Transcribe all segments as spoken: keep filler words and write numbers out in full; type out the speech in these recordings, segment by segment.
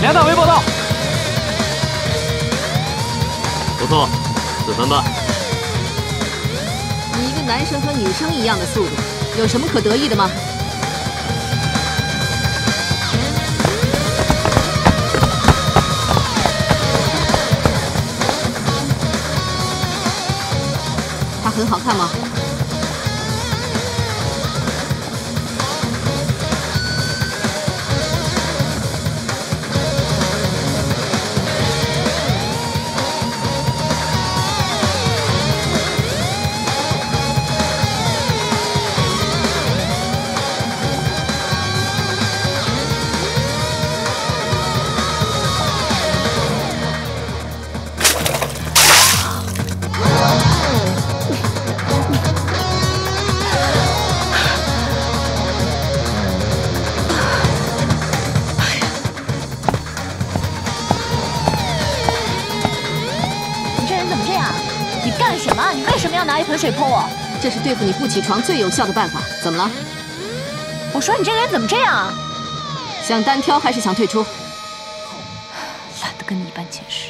梁大为报道。 不错，四分半。 你一个男生和女生一样的速度，有什么可得意的吗？ 它很好看吗？ 拿一盆水泼我， 这是对付你不起床最有效的办法。怎么了？ 我说你这个人怎么这样啊？ 想单挑还是想退出？ 懒得跟你一般见识。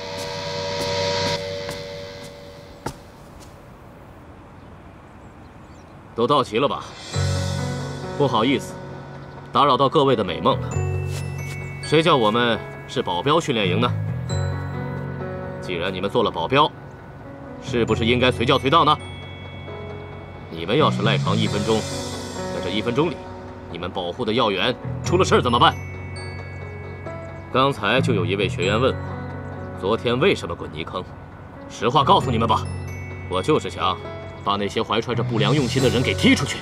都到齐了吧？不好意思，打扰到各位的美梦了。谁叫我们是保镖训练营呢？既然你们做了保镖。 是不是应该随叫随到呢？你们要是赖床一分钟，在这一分钟里，你们保护的要员出了事怎么办？刚才就有一位学员问我，昨天为什么滚泥坑？实话告诉你们吧，我就是想把那些怀揣着不良用心的人给踢出去。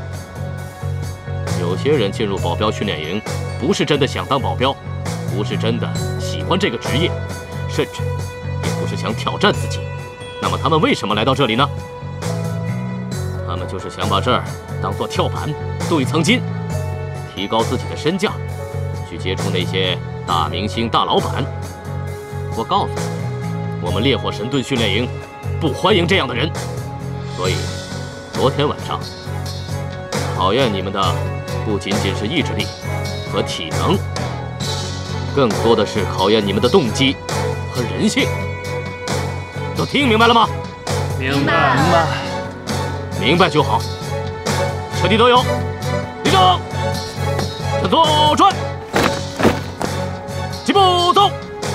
有些人进入保镖训练营，不是真的想当保镖，不是真的喜欢这个职业，甚至也不是想挑战自己。 那么他们为什么来到这里呢？他们就是想把这儿当做跳板，镀一层金，提高自己的身价，去接触那些大明星、大老板。我告诉你，我们烈火神盾训练营不欢迎这样的人。所以，昨天晚上考验你们的不仅仅是意志力和体能，更多的是考验你们的动机和人性。 都听明白了吗？ 明白，明白， 明白就好。全体都有，立正，向左转，齐步走。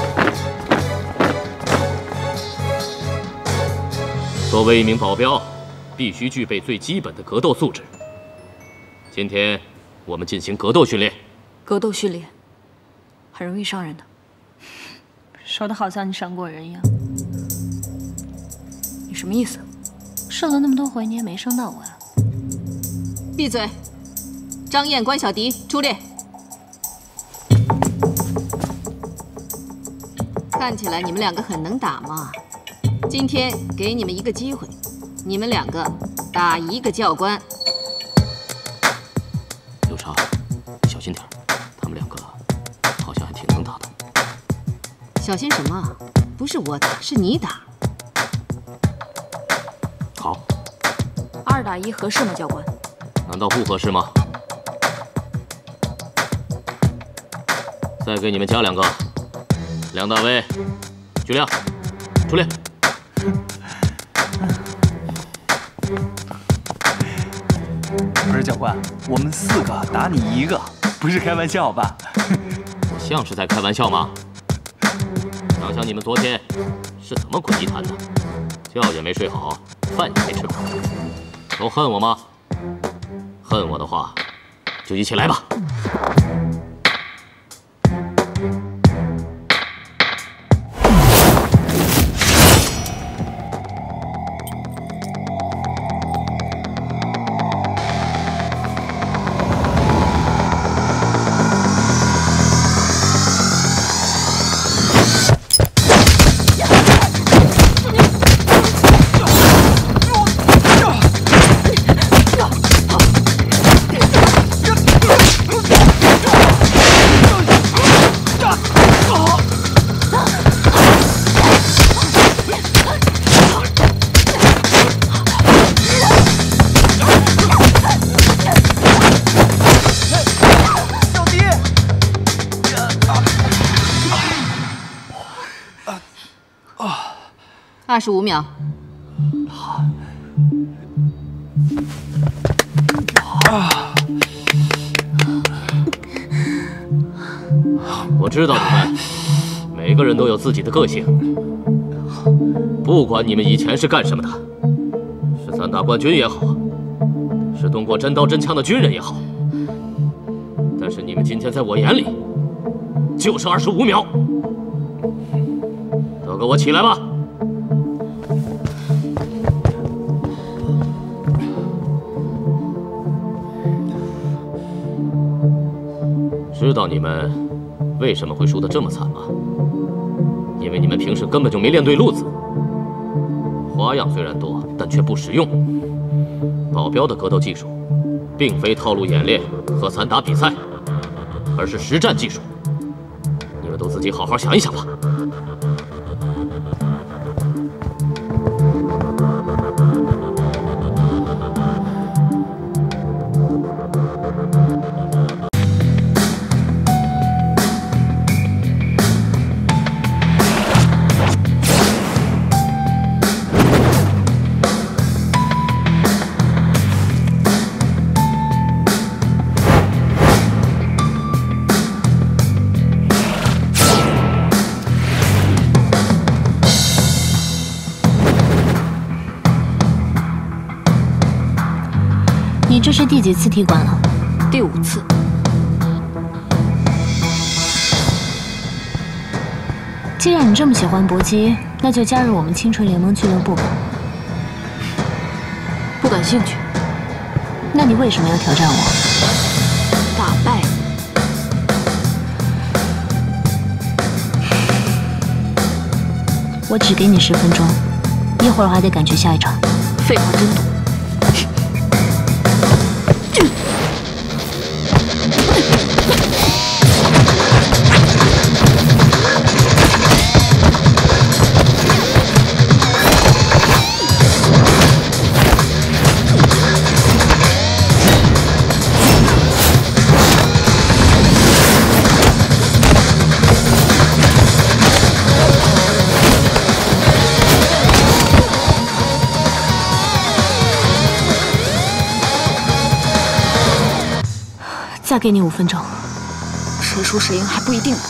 作为一名保镖，必须具备最基本的格斗素质。今天我们进行格斗训练。 格斗训练很容易伤人的，说的好像你伤过人一样。 你什么意思？射了那么多回，你也没伤到我呀！ 闭嘴！张燕、关小迪出列。看起来你们两个很能打嘛。今天给你们一个机会，你们两个打一个教官。 刘畅，小心点，他们两个好像还挺能打的。 小心什么？不是我打，是你打。 好， 二打一合适吗，教官？ 难道不合适吗？再给你们加两个。梁大威、徐亮，出列。 不是教官，我们四个打你一个，不是开玩笑吧？ 我像是在开玩笑吗？想想你们昨天是怎么滚泥潭的，觉也没睡好。 饭也没吃饱，都恨我吗？恨我的话，就一起来吧！ 二十五秒。 啊！ 我知道你们每个人都有自己的个性，不管你们以前是干什么的，是散打冠军也好，是动过真刀真枪的军人也好，但是你们今天在我眼里就是二十五秒，都给我起来吧！知道你们为什么会输得这么惨吗？因为你们平时根本就没练对路子，花样虽然多，但却不实用。保镖的格斗技术，并非套路演练和散打比赛，而是实战技术。你们都自己好好想一想吧。 你这是第几次踢馆了？ 第五次。 既然你这么喜欢搏击，那就加入我们青春联盟俱乐部吧。 不感兴趣。 那你为什么要挑战我？ 打败我只给你十分钟，一会儿还得赶去下一场。 废话真多。 再给你五分钟， 谁输谁赢还不一定呢。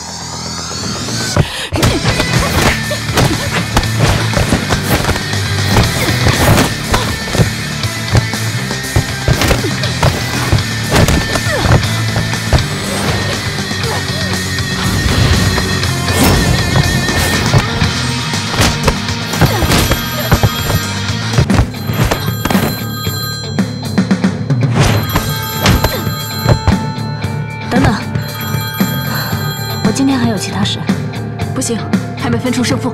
今天还有其他事？ 不行，还没分出胜负。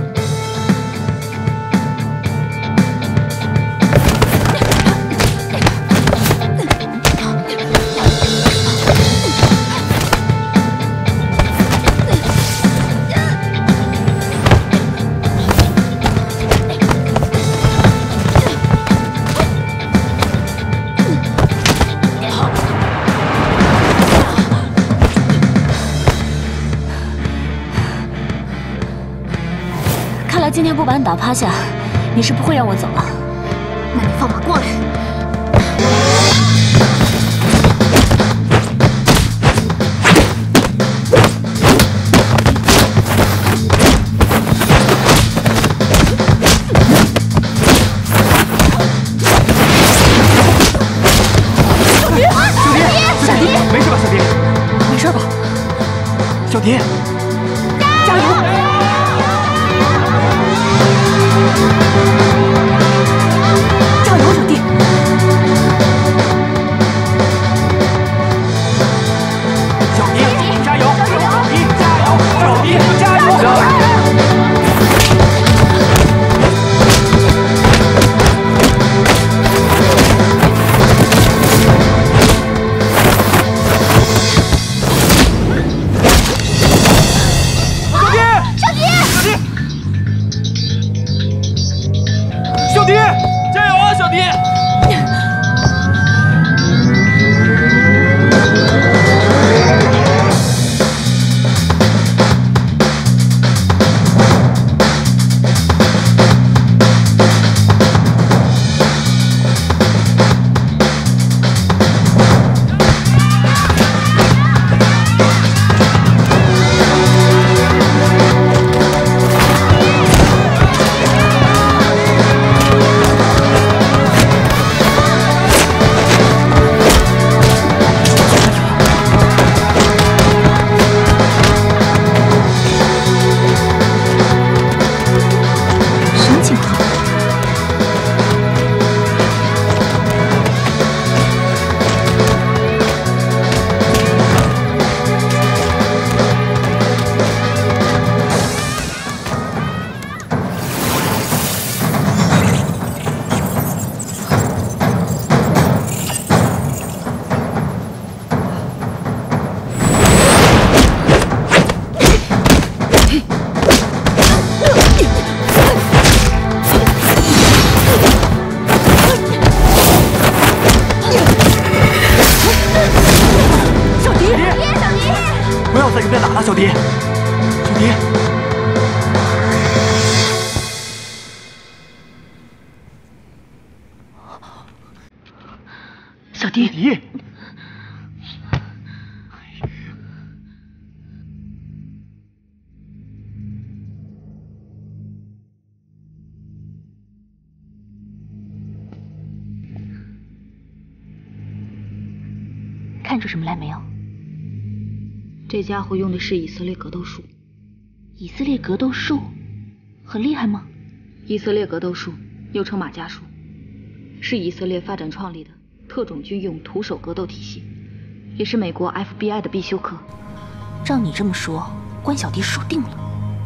今天不把你打趴下，你是不会让我走了。 那你放马过来！ 小蝶，小蝶，小蝶，没事吧？小蝶， 没事吧？ 小蝶，加油！ 加油，小弟！ 小蝶，加油！小蝶，加油！小蝶，加油！加油！ 小蝶，小蝶。 了，小迪，小迪。 小迪， 小迪， 看出什么来没有？ 这家伙用的是以色列格斗术。 以色列格斗术很厉害吗？ 以色列格斗术又称马伽术，是以色列发展创立的特种军用徒手格斗体系，也是美国 F B I 的必修课。 照你这么说，关小迪输定了。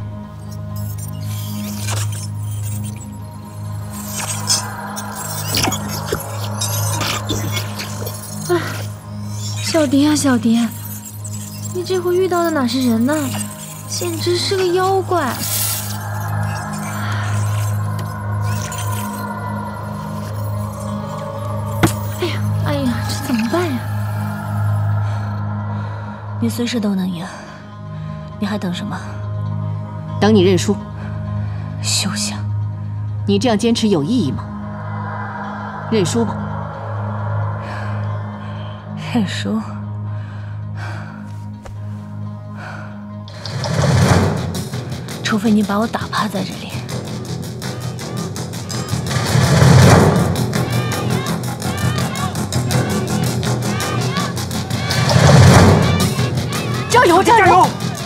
哎，小迪啊，小迪，你这回遇到的哪是人呢？简直是个妖怪！哎呀，哎呀，这怎么办呀？ 你随时都能赢，你还等什么？ 等你认输。 休想！ 你这样坚持有意义吗？认输吧。 认输？除非你把我打趴在这里。 加油，加油！ 加油！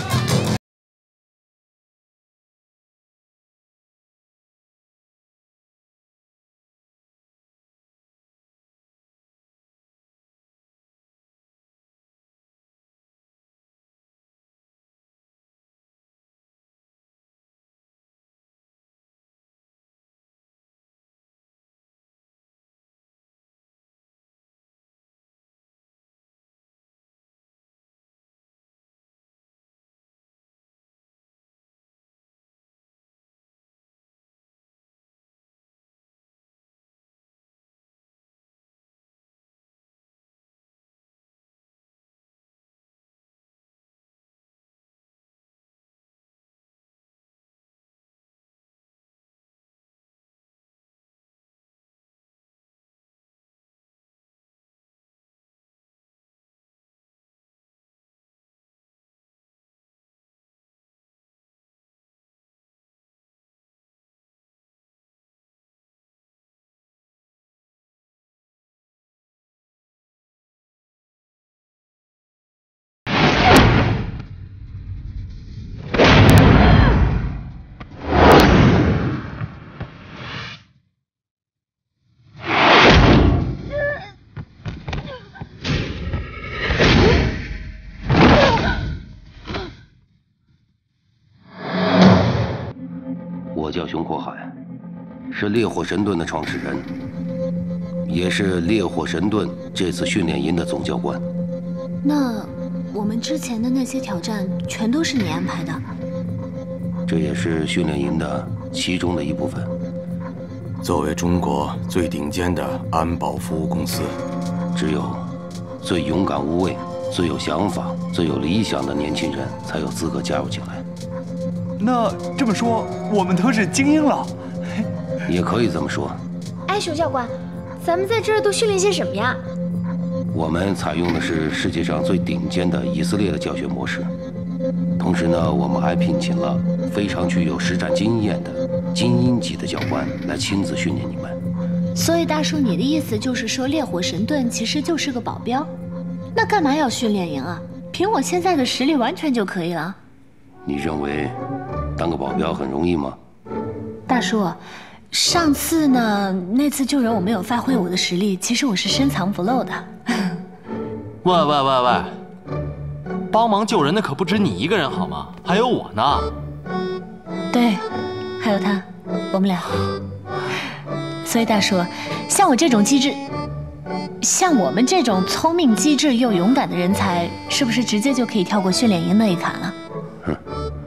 我叫熊阔海，是烈火神盾的创始人，也是烈火神盾这次训练营的总教官。 那我们之前的那些挑战全都是你安排的？ 这也是训练营的其中的一部分。 作为中国最顶尖的安保服务公司， 只有最勇敢无畏、最有想法、最有理想的年轻人才有资格加入进来。 那这么说，我们都是精英了。 也可以这么说。 哎，熊教官，咱们在这儿都训练些什么呀？ 我们采用的是世界上最顶尖的以色列的教学模式，同时呢，我们还聘请了非常具有实战经验的精英级的教官来亲自训练你们。 所以大叔，你的意思就是说，烈火神盾其实就是个保镖？那干嘛要训练营啊？凭我现在的实力，完全就可以了。 你认为当个保镖很容易吗？ 大叔，上次呢，那次救人我没有发挥我的实力，其实我是深藏不露的。 喂喂喂喂，帮忙救人的可不止你一个人好吗？还有我呢。 对，还有他，我们俩。所以大叔，像我这种机智，像我们这种聪明机智又勇敢的人才，是不是直接就可以跳过训练营那一坎了？ 哼，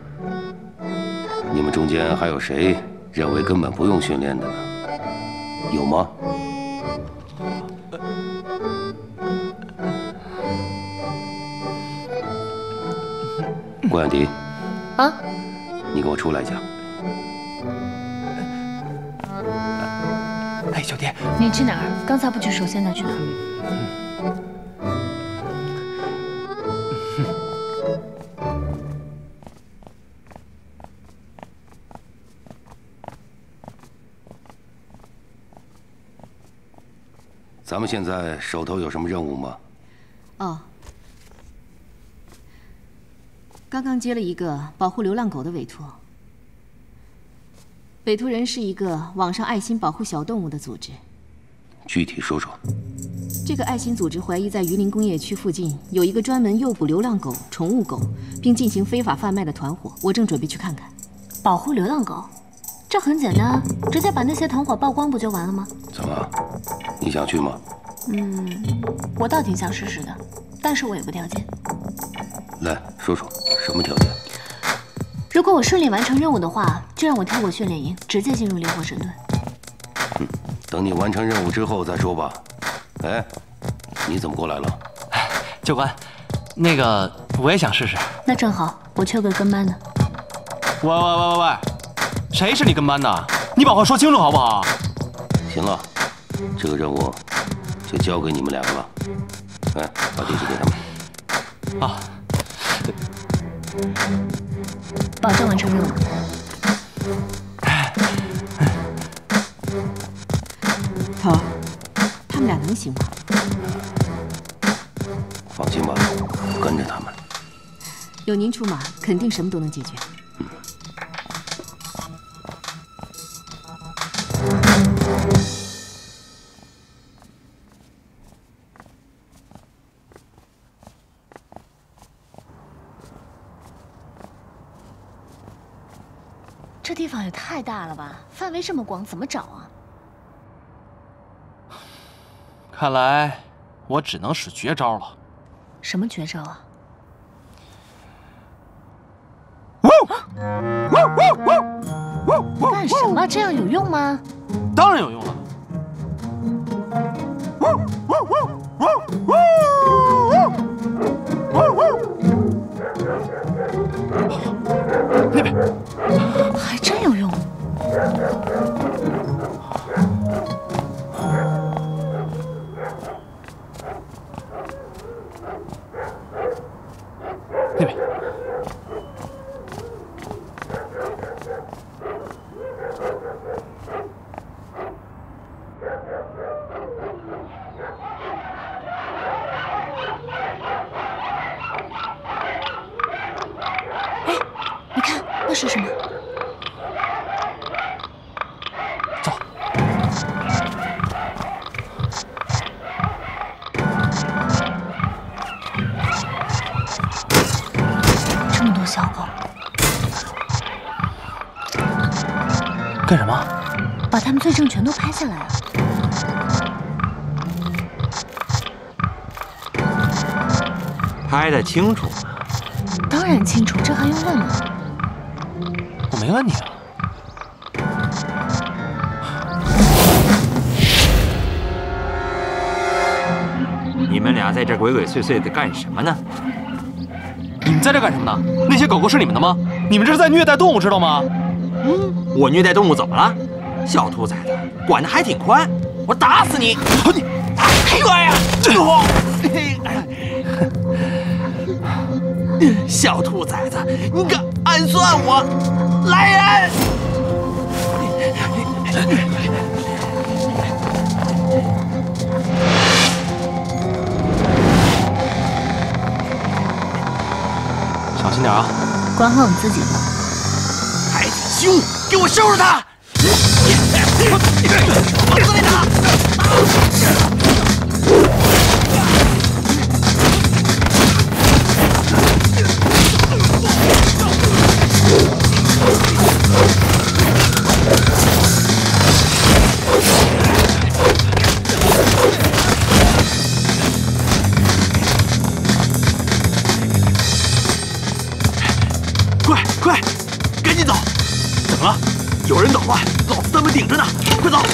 你们中间还有谁认为根本不用训练的呢？有吗？ 郭婉迪， 啊， 你给我出来一下。 哎，小蝶， 你去哪儿？刚才不去手，现在去哪儿？ 咱们现在手头有什么任务吗？ 哦，刚刚接了一个保护流浪狗的委托。委托人是一个网上爱心保护小动物的组织。 具体说说。 这个爱心组织怀疑在榆林工业区附近有一个专门诱捕流浪狗、宠物狗，并进行非法贩卖的团伙。我正准备去看看。 保护流浪狗，这很简单，直接把那些团伙曝光不就完了吗？ 怎么，你想去吗？ 嗯，我倒挺想试试的，但是我有个条件。 来说说，什么条件？ 如果我顺利完成任务的话，就让我跳过训练营，直接进入烈火神盾。 嗯，等你完成任务之后再说吧。哎，你怎么过来了？ 教官，那个我也想试试。 那正好，我缺个跟班的。 喂喂喂喂喂，谁是你跟班的？你把话说清楚好不好？ 行了，这个任务就交给你们两个了。哎，把地址给他们。 啊。 保证完成任务。 头儿，他们俩能行吗？ 放心吧，跟着他们。 有您出马，肯定什么都能解决。 嗯。 这地方也太大了吧，范围这么广，怎么找啊？ 看来我只能使绝招了。 什么绝招啊？干什么？这样有用吗？ 当然有用了。那边还真有用。 那边。 哎，你看那是什么？ 走。 这么多小狗， 干什么？ 把他们罪证全都拍下来啊！ 拍得清楚吗？ 当然清楚，这还用问吗？ 我没问你啊。 你们俩在这鬼鬼祟祟的干什么呢？ 你们在这干什么呢？那些狗狗是你们的吗？你们这是在虐待动物，知道吗？ 嗯，我虐待动物怎么了？小兔崽子，管得还挺宽，我打死你！你，哎呦呀！小兔崽子，你敢暗算我！来人！ 小心点啊！ 管好你自己吧。 还挺凶，给我收拾他！往死里打！快快，赶紧走！怎么了？有人捣乱，老子他们顶着呢！快走！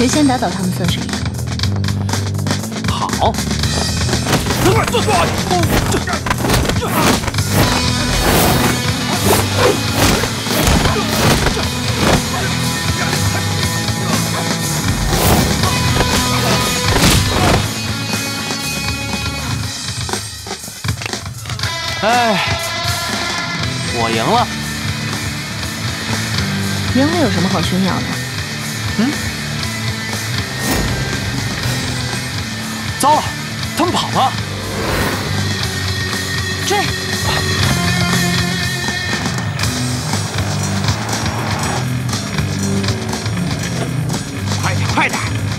谁先打倒他们算谁赢。 好。 哎，我赢了。 赢了有什么好炫耀的？ 嗯。糟了，他们跑了！ 追！ 快点，快点！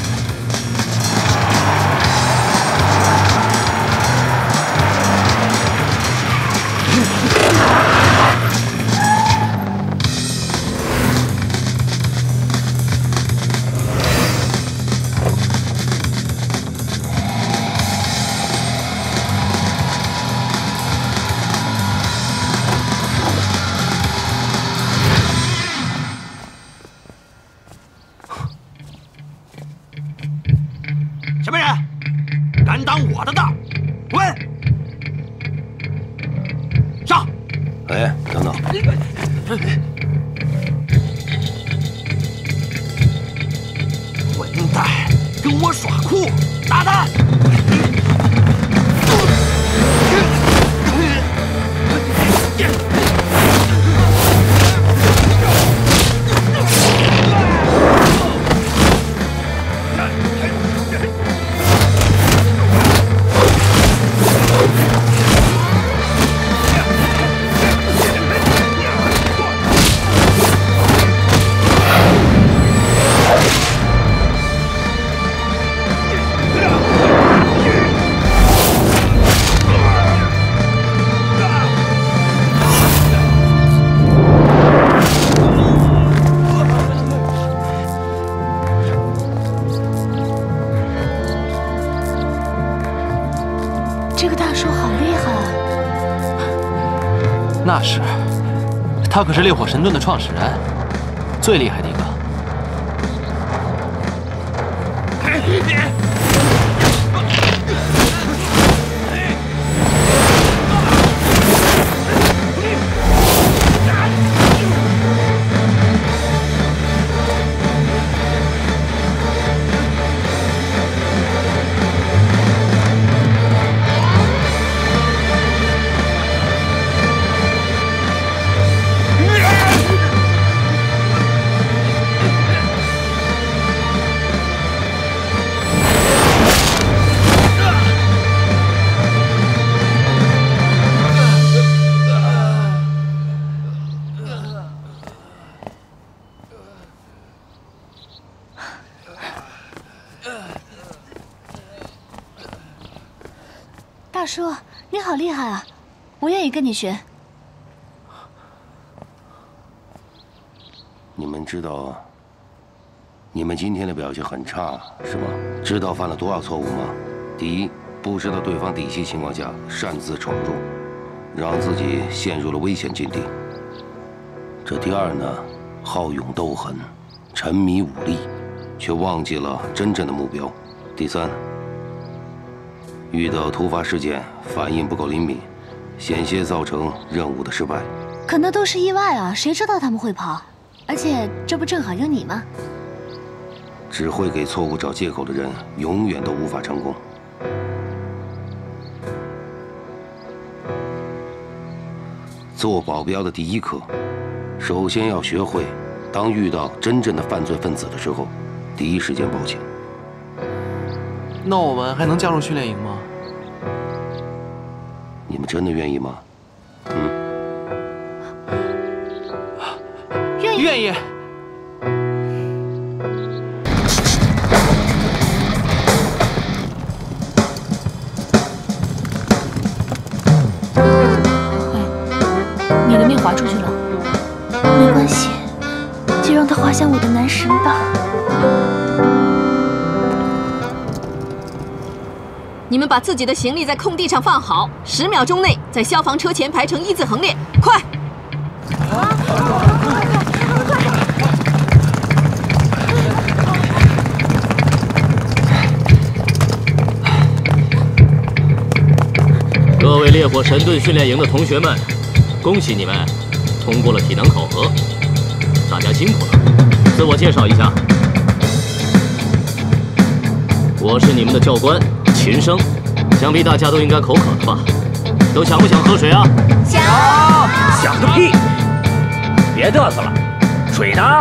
什么人敢挡我的道？滚！上！ 哎，等等！ 混蛋，跟我耍酷！打他！ 这个大叔好厉害啊！ 那是，他可是烈火神盾的创始人，最厉害的一个。 大叔，你好厉害啊！我愿意跟你学。 你们知道，你们今天的表现很差，是吗？知道犯了多少错误吗？第一，不知道对方底细情况下擅自闯入，让自己陷入了危险境地。这第二呢，好勇斗狠，沉迷武力，却忘记了真正的目标。第三，遇到突发事件反应不够灵敏，险些造成任务的失败。 可那都是意外啊，谁知道他们会跑？而且这不正好有你吗？ 只会给错误找借口的人，永远都无法成功。做保镖的第一课，首先要学会，当遇到真正的犯罪分子的时候，第一时间报警。 那我们还能加入训练营吗？ 你们真的愿意吗？嗯， 愿意。 愿意。 你的命划出去了，没关系，就让他滑向我的男神吧。 你们把自己的行李在空地上放好，十秒钟内在消防车前排成一字横列，快！ 各位烈火神盾训练营的同学们，恭喜你们通过了体能考核，大家辛苦了。自我介绍一下，我是你们的教官秦升，想必大家都应该口渴了吧？都想不想喝水啊？ 想。想个屁！别嘚瑟了，水呢？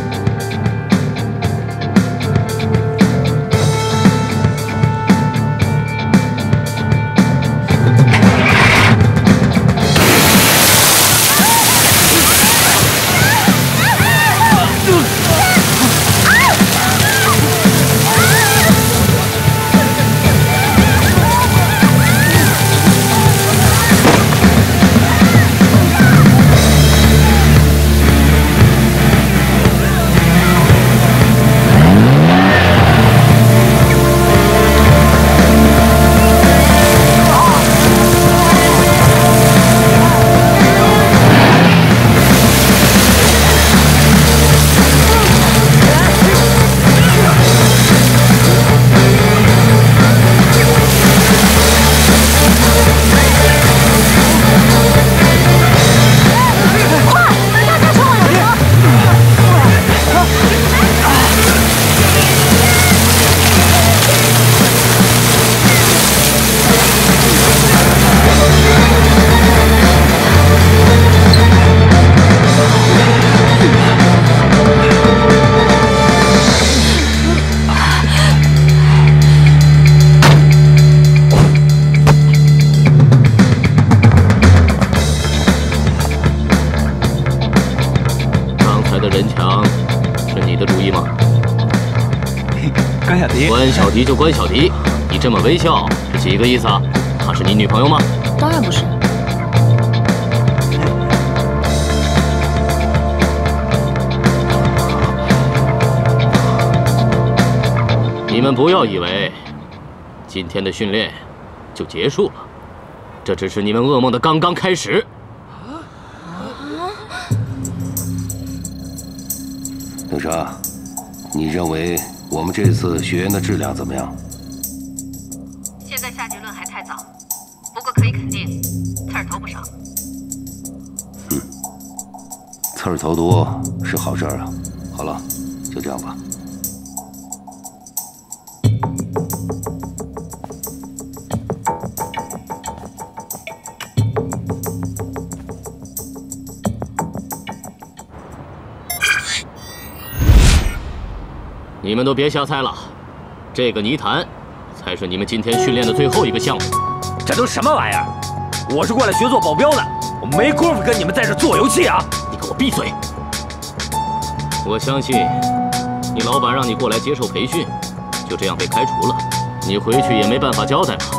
关小迪就关小迪，你这么微笑是几个意思啊？她是你女朋友吗？ 当然不是。 你们不要以为今天的训练就结束了，这只是你们噩梦的刚刚开始。 刘莎，你认为？ 我们这次学员的质量怎么样？ 现在下结论还太早，不过可以肯定，刺儿头不少。 嗯，刺儿头多是好事啊。好了，就这样吧。 你们都别瞎猜了，这个泥潭才是你们今天训练的最后一个项目。 这都什么玩意儿？我是过来学做保镖的，我没工夫跟你们在这做游戏啊！ 你给我闭嘴！我相信你老板让你过来接受培训，就这样被开除了，你回去也没办法交代吧？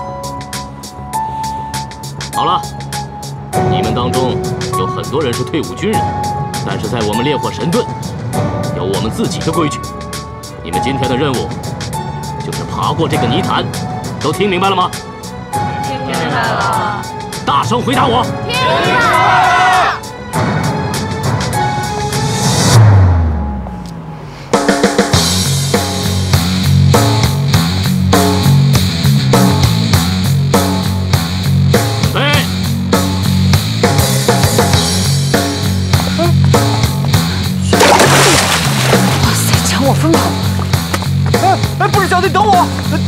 好了，你们当中有很多人是退伍军人，但是在我们烈火神盾有我们自己的规矩。 你们今天的任务就是爬过这个泥潭，都听明白了吗？ 听明白了。 大声回答我！ 听明白了。 准备。 哇塞，抢我风头！ 哎，不是小弟，等我！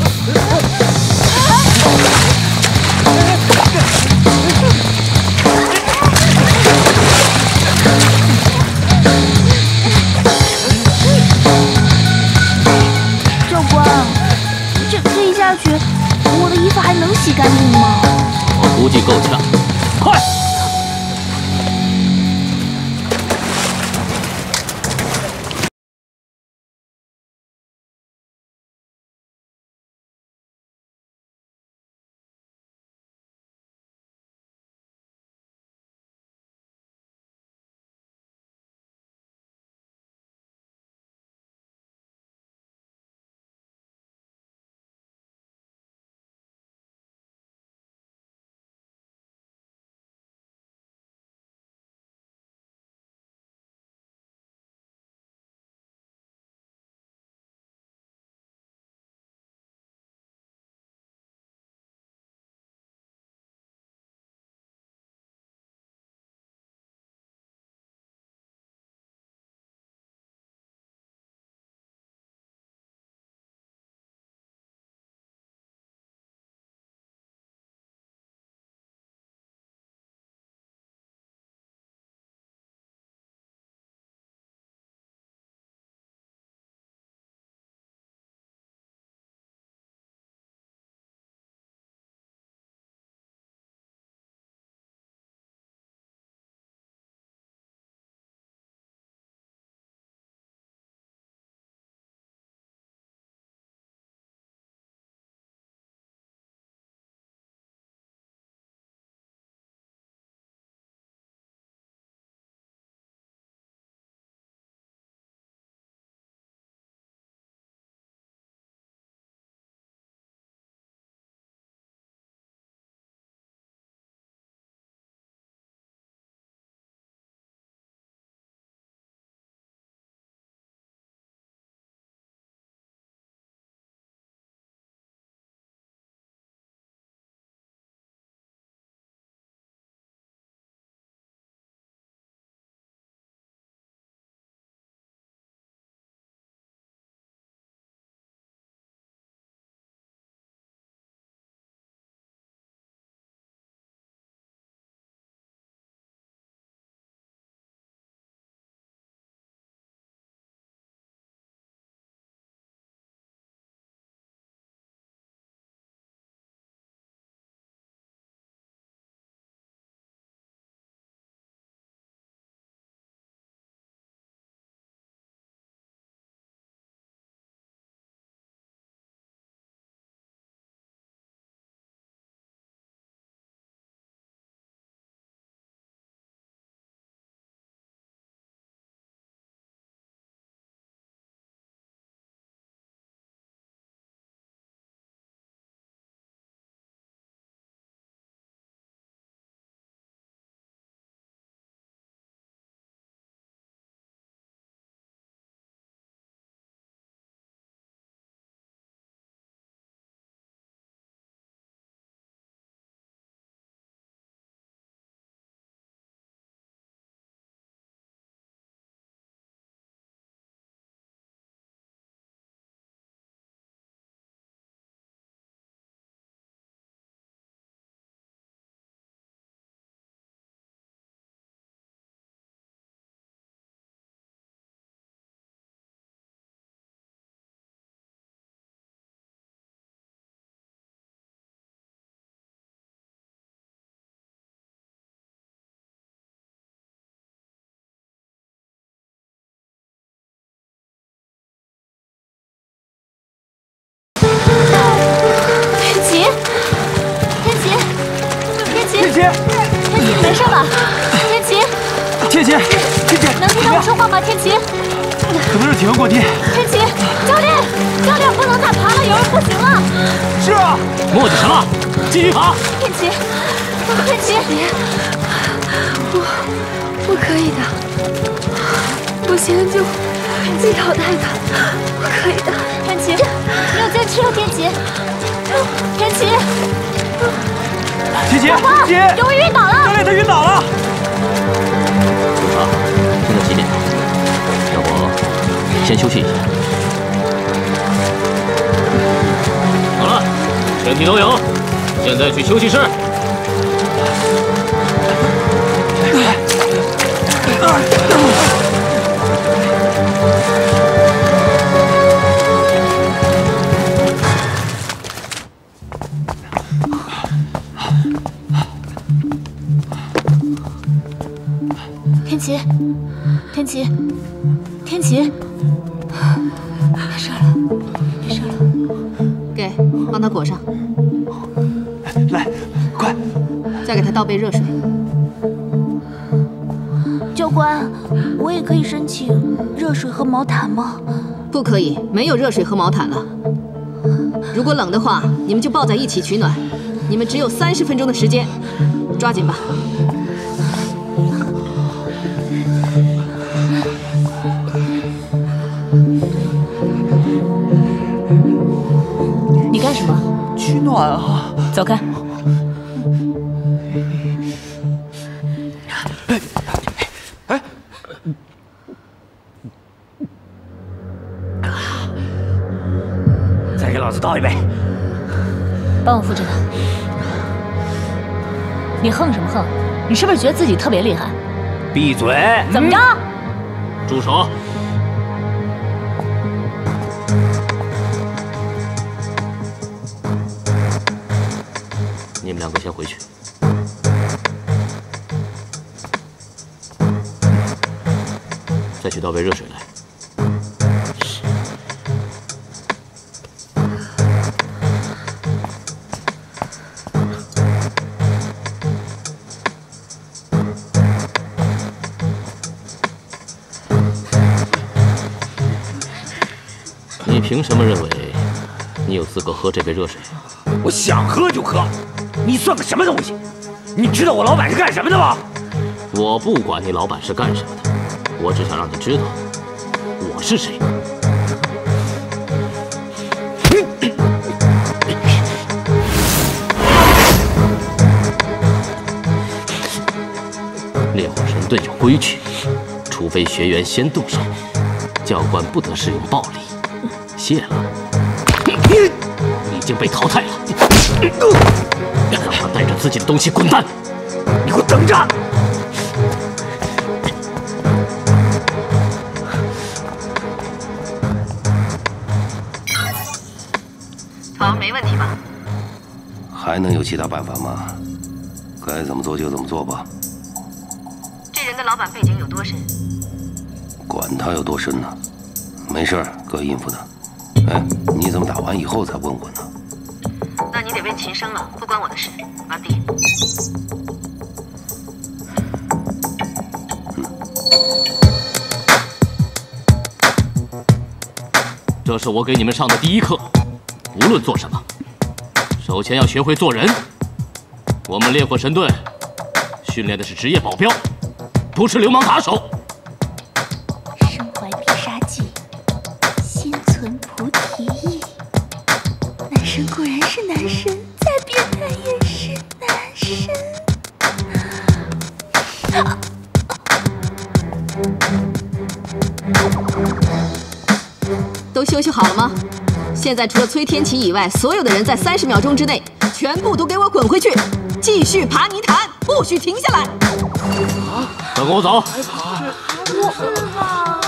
教官，这这一下去，我的衣服还能洗干净吗？ 我估计够呛。快！ 没事吧？天琪， 天琪，天琪， 能听到我说话吗？天琪， 可能是体温过低。 天琪，教练，教练不能再爬了，有人不行了。 是啊， 磨叽什么？继续爬。 天琪，天琪， 我我可以的，不行就被淘汰的，我可以的。 天琪，你要坚持哦，天琪，天琪。 天琪，天琪， 有人晕倒了！ 教练，他晕倒了。 警察，现在几点？要不先休息一下。好了，全体都有，现在去休息室。 天琪，天琪，天琪，没事了，没事了。 给，帮他裹上。 来，快！ 再给他倒杯热水。 教官，我也可以申请热水和毛毯吗？ 不可以，没有热水和毛毯了。如果冷的话，你们就抱在一起取暖。你们只有三十分钟的时间，抓紧吧。 你干什么？ 取暖啊！ 走开！ 哎，再给老子倒一杯。 帮我扶着他。你横什么横？你是不是觉得自己特别厉害？ 闭嘴！ 怎么着？ 住手！你们两个先回去。再去倒杯热水来。你凭什么认为你有资格喝这杯热水？ 我想喝就喝，你算个什么东西？你知道我老板是干什么的吗？ 我不管你老板是干什么的，我只想让你知道我是谁。烈火神队有规矩，除非学员先动手，教官不得使用暴力。谢了，你已经被淘汰了。让他带着自己的东西滚蛋！ 你给我等着！ 好，没问题吧？ 还能有其他办法吗？该怎么做就怎么做吧。 这人的老板背景有多深？ 管他有多深呢，没事儿，哥应付他。哎，你怎么打完以后才问我呢？ 那你得问秦升了，不关我的事。完毕。 这是我给你们上的第一课，无论做什么，首先要学会做人。我们烈火神队训练的是职业保镖，不是流氓打手。 身怀必杀技，心存菩提意。男神果然是男神，再变态也是男神。 都休息好了吗？现在除了崔天琪以外，所有的人在三十秒钟之内全部都给我滚回去，继续爬泥潭，不许停下来。 跟我走。 我不好。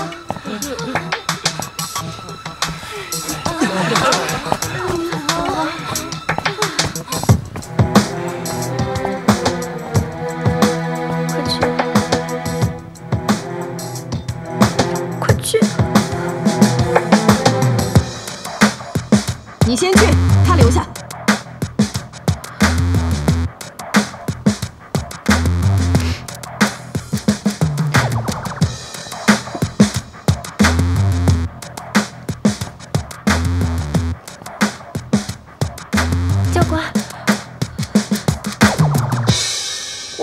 快去！快去！ 你先去，他留下。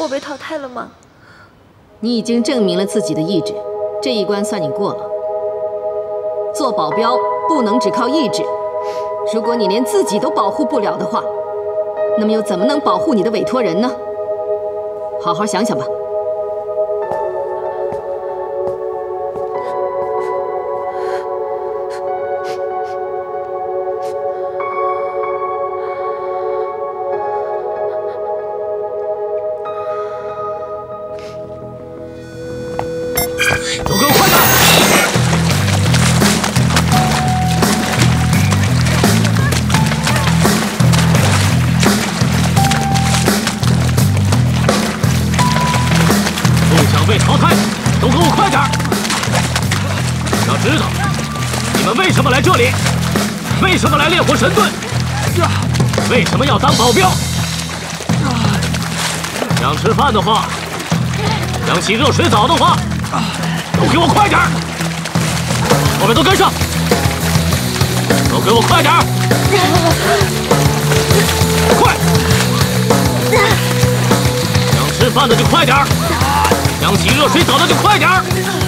我被淘汰了吗？ 你已经证明了自己的意志，这一关算你过了。做保镖不能只靠意志，如果你连自己都保护不了的话，那么又怎么能保护你的委托人呢？好好想想吧。 都给我快点！不想被淘汰，都给我快点！要知道，你们为什么来这里？为什么来烈火神盾？为什么要当保镖？想吃饭的话，想洗热水澡的话。 都给我快点儿！后面都跟上！都给我快点儿！快！想吃饭的就快点儿，想洗热水澡的就快点儿！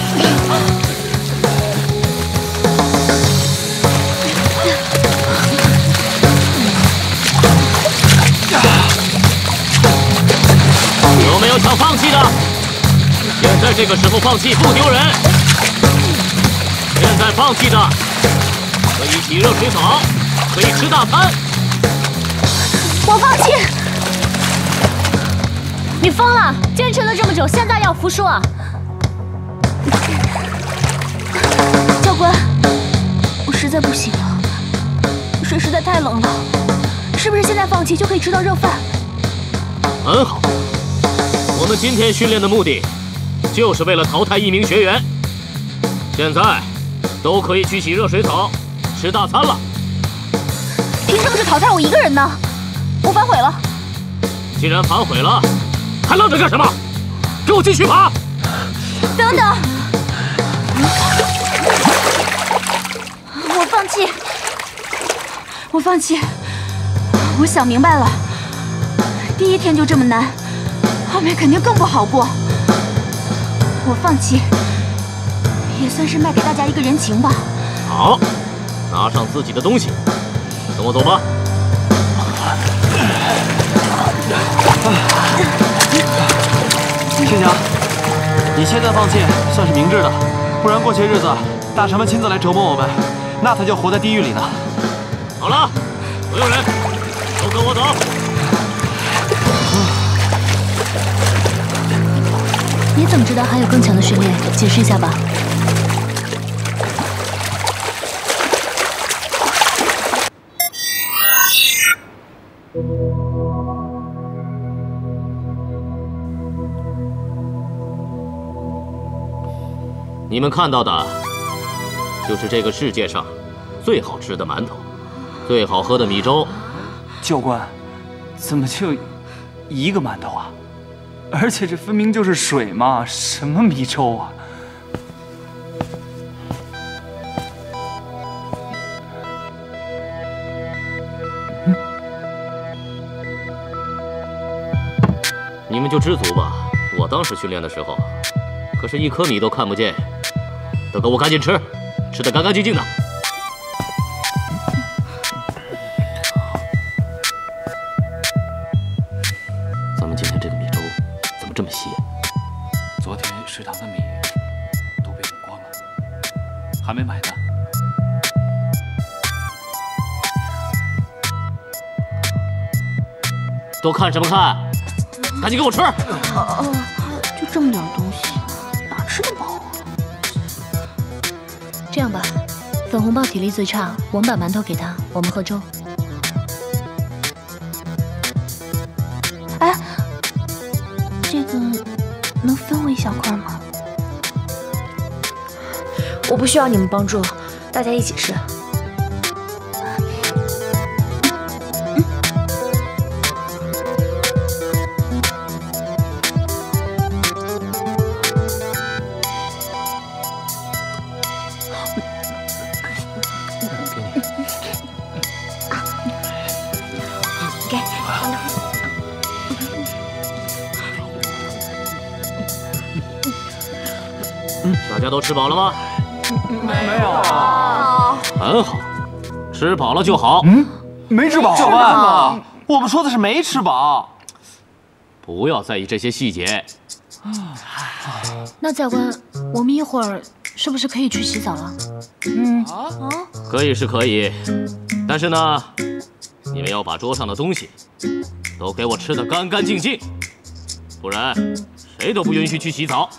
有没有想放弃的？ 现在这个时候放弃不丢人。现在放弃的可以洗热水澡，可以吃大餐。 我放弃。你疯了！坚持了这么久，现在要服输啊！教官，我实在不行了，水实在太冷了，是不是现在放弃就可以吃到热饭？ 很好，我们今天训练的目的。 就是为了淘汰一名学员，现在都可以去洗热水澡、吃大餐了。 凭什么只淘汰我一个人呢？我反悔了。 既然反悔了，还愣着干什么？给我继续爬！ 等等，我放弃，我放弃。我想明白了，第一天就这么难，后面肯定更不好过。 我放弃，也算是卖给大家一个人情吧。 好，拿上自己的东西，跟我走吧。 天翔，你现在放弃算是明智的，不然过些日子大臣们亲自来折磨我们，那他就活在地狱里呢。 好了，所有人都跟我走。 你怎么知道还有更强的训练？解释一下吧。 你们看到的，就是这个世界上最好吃的馒头，最好喝的米粥。 教官，怎么就一个馒头啊？ 而且这分明就是水嘛，什么米粥啊！ 嗯、你们就知足吧。我当时训练的时候，可是一颗米都看不见。都给我赶紧吃，吃得干干净净的。咱们今天这个米粥。 这么稀， 昨天食堂的米都被用光了，还没买呢。 都看什么看？赶紧给我吃！ 哦，就这么点东西，哪吃得饱？这样吧，粉红豹体力最差，我们把馒头给他，我们喝粥。哎。 这个能分我一小块吗？ 我不需要你们帮助，大家一起吃。 给。 大家都吃饱了吗？ 没有。 很好，吃饱了就好。 嗯，没吃饱。 教官，我们说的是没吃饱。 不要在意这些细节。 那教官，我们一会儿是不是可以去洗澡了？ 嗯啊， 可以是可以，但是呢，你们要把桌上的东西都给我吃得干干净净，不然谁都不允许去洗澡。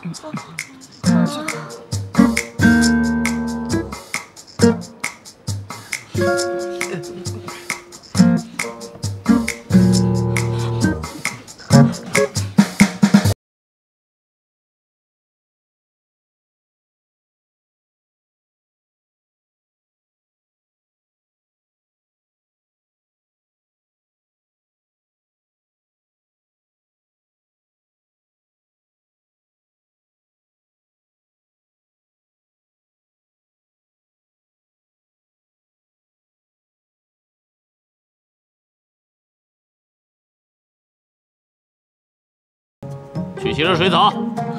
去洗热水澡。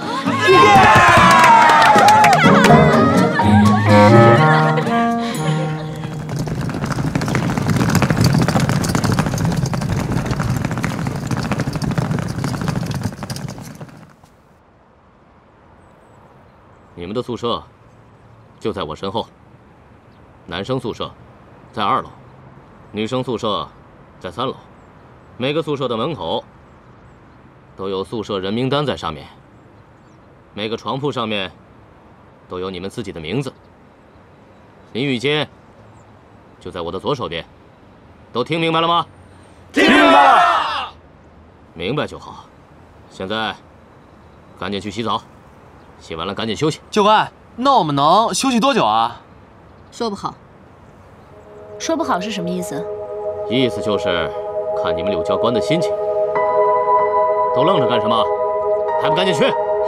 你们的宿舍就在我身后，男生宿舍在二楼，女生宿舍在三楼。每个宿舍的门口都有宿舍人名单在上面，每个床铺上面都有你们自己的名字。淋浴间就在我的左手边，都听明白了吗？ 听明白了。 明白就好。现在赶紧去洗澡，洗完了赶紧休息。 教官，那我们能休息多久啊？ 说不好。 说不好是什么意思？ 意思就是看你们柳教官的心情。都愣着干什么？还不赶紧去！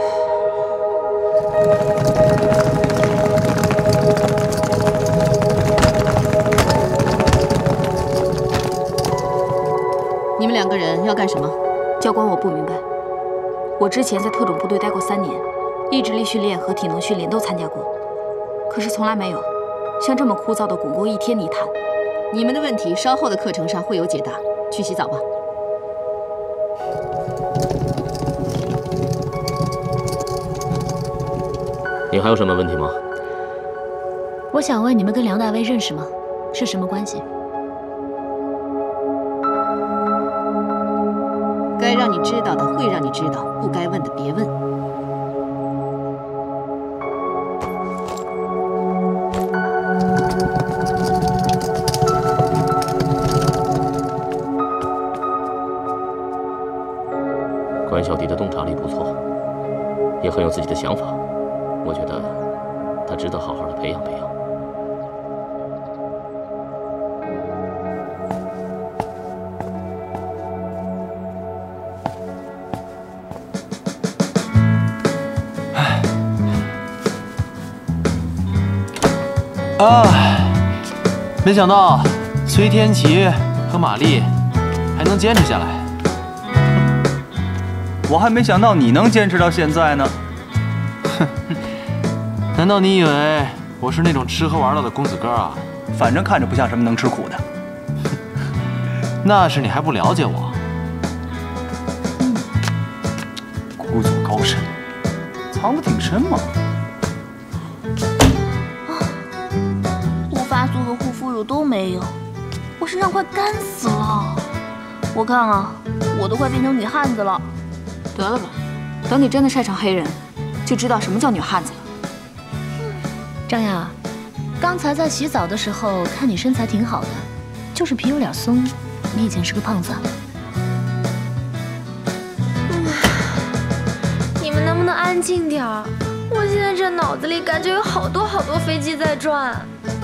你们两个人要干什么？ 教官，我不明白。我之前在特种部队待过三年，意志力训练和体能训练都参加过，可是从来没有像这么枯燥的滚过一天泥潭。 你们的问题稍后的课程上会有解答。去洗澡吧。 你还有什么问题吗？ 我想问你们跟梁大威认识吗？是什么关系？ 该让你知道的会让你知道，不该问的别问。 关小迪的洞察力不错，也很有自己的想法。我觉得他值得好好的培养培养。 啊！没想到崔天琪和玛丽还能坚持下来。 我还没想到你能坚持到现在呢。 哼，难道你以为我是那种吃喝玩乐的公子哥啊？ 反正看着不像什么能吃苦的。 那是你还不了解我。 嗯，故作高深，藏得挺深嘛。 护发素和护肤乳都没有，我身上快干死了。我看啊，我都快变成女汉子了。 得了吧，等你真的晒成黑人，就知道什么叫女汉子了。 张扬，刚才在洗澡的时候看你身材挺好的，就是皮有点松。你以前是个胖子啊。 嗯，你们能不能安静点儿？我现在这脑子里感觉有好多好多飞机在转。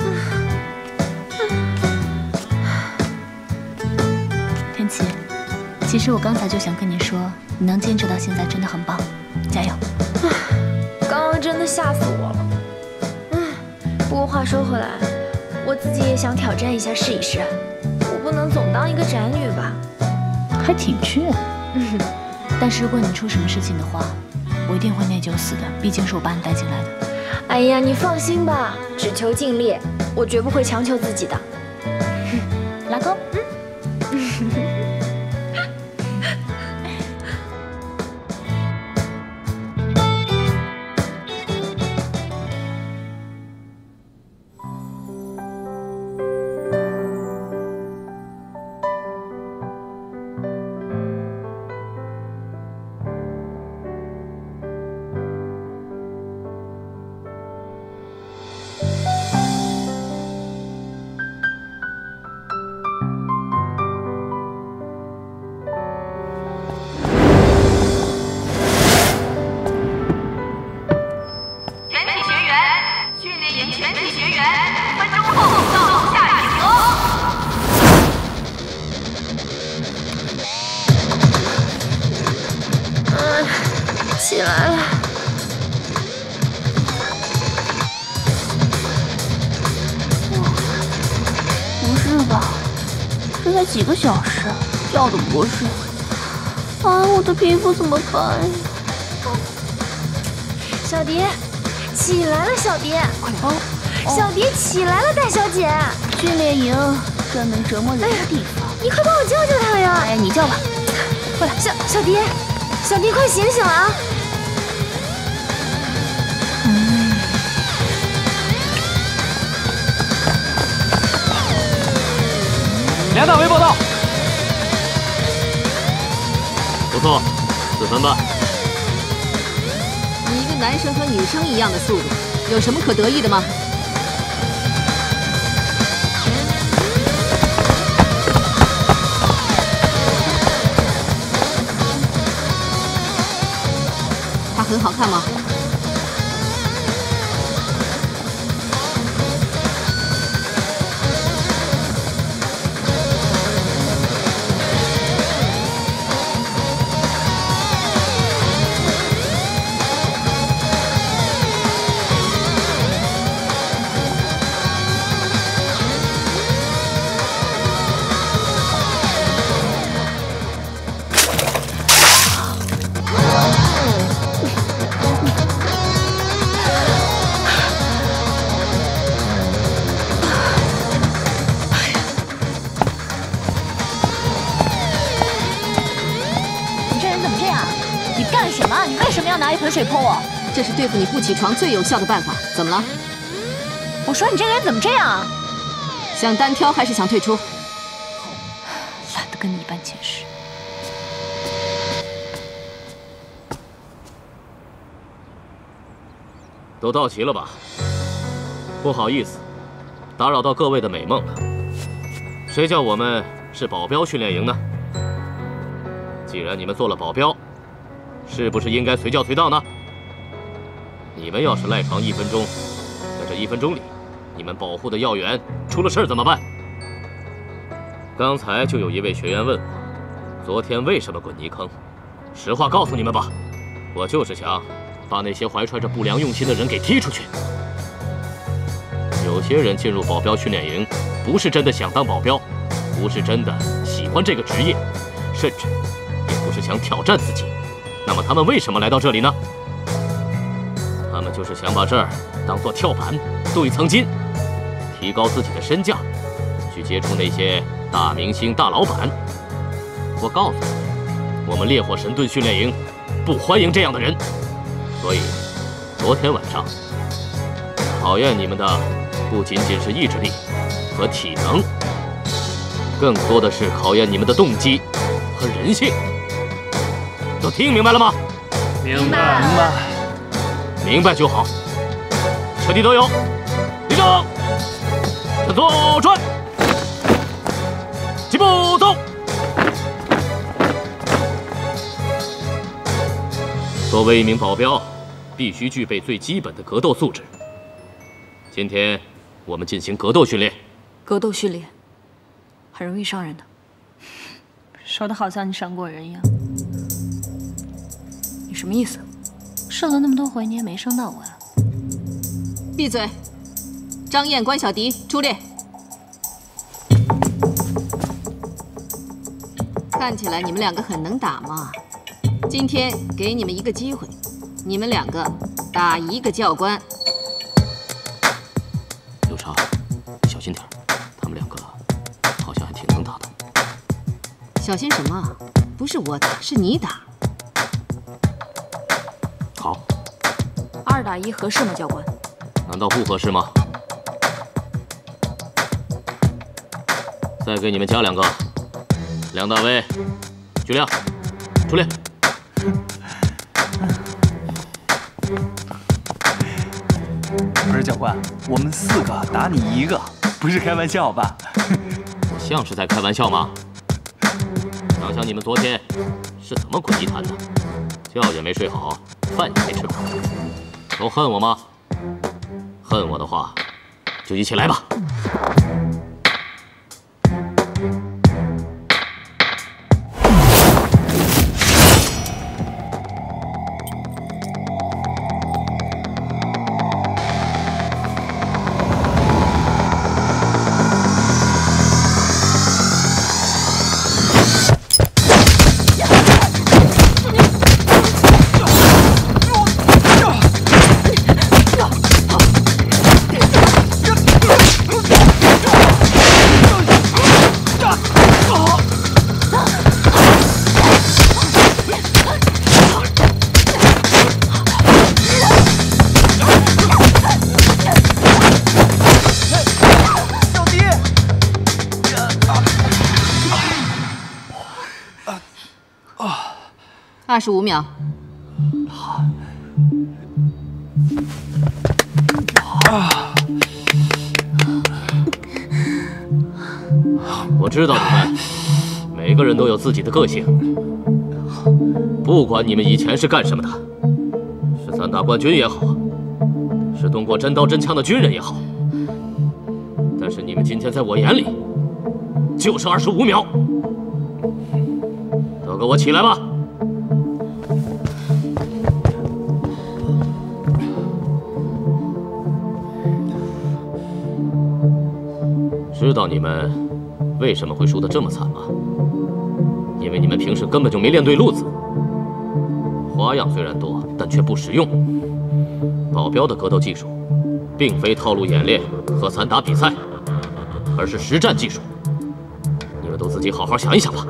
天琪，其实我刚才就想跟你说，你能坚持到现在真的很棒，加油！ 刚刚真的吓死我了。嗯，不过话说回来，我自己也想挑战一下试一试。我不能总当一个宅女吧？ 还挺倔。嗯，但是如果你出什么事情的话， 我一定会内疚死的，毕竟是我把你带进来的。 哎呀，你放心吧，只求尽力，我绝不会强求自己的。 拉钩。 嗯。 起来了。不是吧？这才几个小时，觉都不睡。啊，我的皮肤怎么办呀？ 小蝶，起来了，小蝶，快点！哦，小蝶起来了，大小姐。 训练营专门折磨人的地方。 你快帮我叫叫她呀！ 哎，你叫吧。 快来，小小蝶，小蝶，快醒醒啊！ 梁大为报道， 不错，四分半。 你一个男生和女生一样的速度，有什么可得意的吗？他很好看吗？ 拿一盆水泼我， 这是对付你不起床最有效的办法。怎么了？ 我说你这个人怎么这样啊？ 想单挑还是想退出？ 懒得跟你一般见识。 都到齐了吧？不好意思，打扰到各位的美梦了。谁叫我们是保镖训练营呢？既然你们做了保镖。 是不是应该随叫随到呢？你们要是赖床一分钟，在这一分钟里，你们保护的要员出了事儿怎么办？刚才就有一位学员问我，昨天为什么滚泥坑？实话告诉你们吧，我就是想把那些怀揣着不良用心的人给踢出去。有些人进入保镖训练营，不是真的想当保镖，不是真的喜欢这个职业，甚至也不是想挑战自己。 那么他们为什么来到这里呢？他们就是想把这儿当做跳板，镀一层金，提高自己的身价，去接触那些大明星、大老板。我告诉你，我们烈火神盾训练营不欢迎这样的人。所以，昨天晚上考验你们的不仅仅是意志力和体能，更多的是考验你们的动机和人性。 都听明白了吗？ 明白，明白， 明白就好。彻底都有，立正，向左转，齐步走。作为一名保镖，必须具备最基本的格斗素质。今天我们进行格斗训练。 格斗训练很容易伤人的，说的好像你伤过人一样。 你什么意思？ 射了那么多回，你也没伤到我呀！ 闭嘴！张燕、关小迪出列。看起来你们两个很能打嘛。今天给你们一个机会， 你们两个打一个教官。 刘畅，小心点，他们两个好像还挺能打的。 小心什么？不是我打，是你打。 好。 二打一合适吗，教官？ 难道不合适吗？再给你们加两个。梁大威、徐亮，出列。 不是教官，我们四个打你一个，不是开玩笑吧？ 我像是在开玩笑吗？想想你们昨天是怎么滚地毯的，觉也没睡好，饭也没吃饱，都恨我吗？恨我的话，就一起来吧。 二十五秒。 我知道你们每个人都有自己的个性，不管你们以前是干什么的，是散打冠军也好，是动过真刀真枪的军人也好，但是你们今天在我眼里就是二十五秒，都给我起来吧！知道你们为什么会输得这么惨吗？因为你们平时根本就没练对路子，花样虽然多，但却不实用。保镖的格斗技术，并非套路演练和散打比赛，而是实战技术。你们都自己好好想一想吧。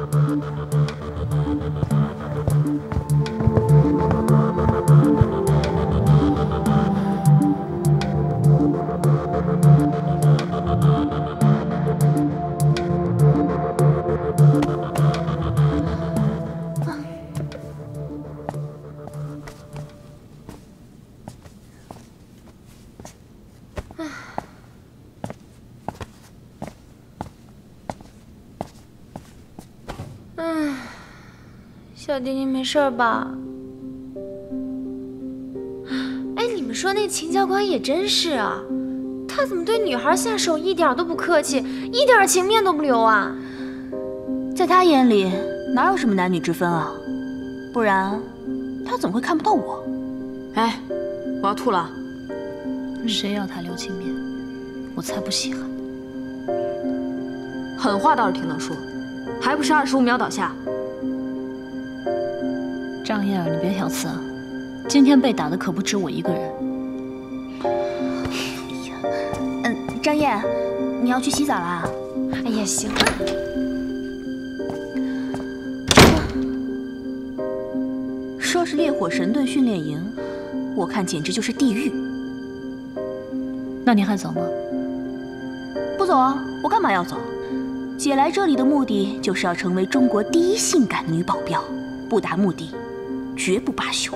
小弟弟没事吧？哎，你们说那秦教官也真是啊，他怎么对女孩下手一点都不客气，一点情面都不留啊？ 在他眼里哪有什么男女之分啊？不然他怎么会看不到我？ 哎，我要吐了。 谁要他留情面？我才不稀罕。 狠话倒是挺能说，还不是二十五秒倒下。 张燕儿，你别挑刺啊！今天被打的可不止我一个人。 嗯，张燕，你要去洗澡啦？ 哎呀，行。 说是烈火神盾训练营，我看简直就是地狱。 那你还走吗？ 不走啊！我干嘛要走？姐来这里的目的就是要成为中国第一性感女保镖，不达目的绝不罢休。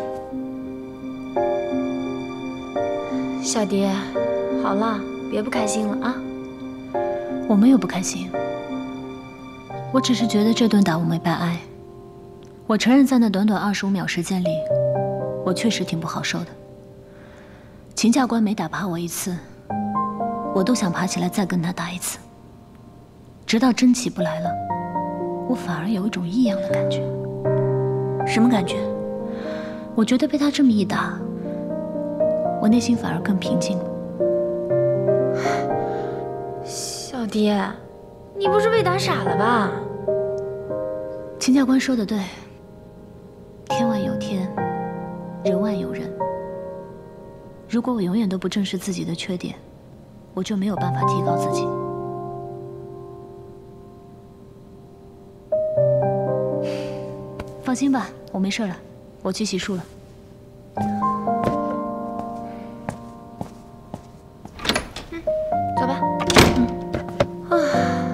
小蝶，好了，别不开心了啊！ 我没有不开心，我只是觉得这顿打我没白挨。我承认，在那短短二十五秒时间里，我确实挺不好受的。秦教官每打趴我一次，我都想爬起来再跟他打一次，直到真起不来了，我反而有一种异样的感觉。 什么感觉？ 我觉得被他这么一打，我内心反而更平静了。 小蝶，你不是被打傻了吧？ 秦教官说的对，天外有天， 人外有人。如果我永远都不正视自己的缺点，我就没有办法提高自己。放心吧，我没事了，我去洗漱了。 嗯，走吧。嗯。啊。